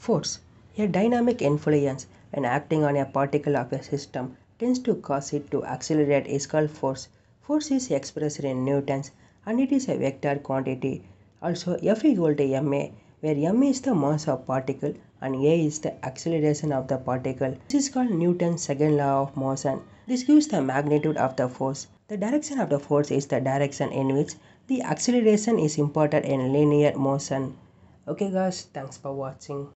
Force. A dynamic influence when acting on a particle of a system tends to cause it to accelerate is called force. Force is expressed in newtons and it is a vector quantity. Also F equal to ma, where m is the mass of particle and a is the acceleration of the particle. This is called Newton's second law of motion. This gives the magnitude of the force. The direction of the force is the direction in which the acceleration is imparted in linear motion. Okay guys, thanks for watching.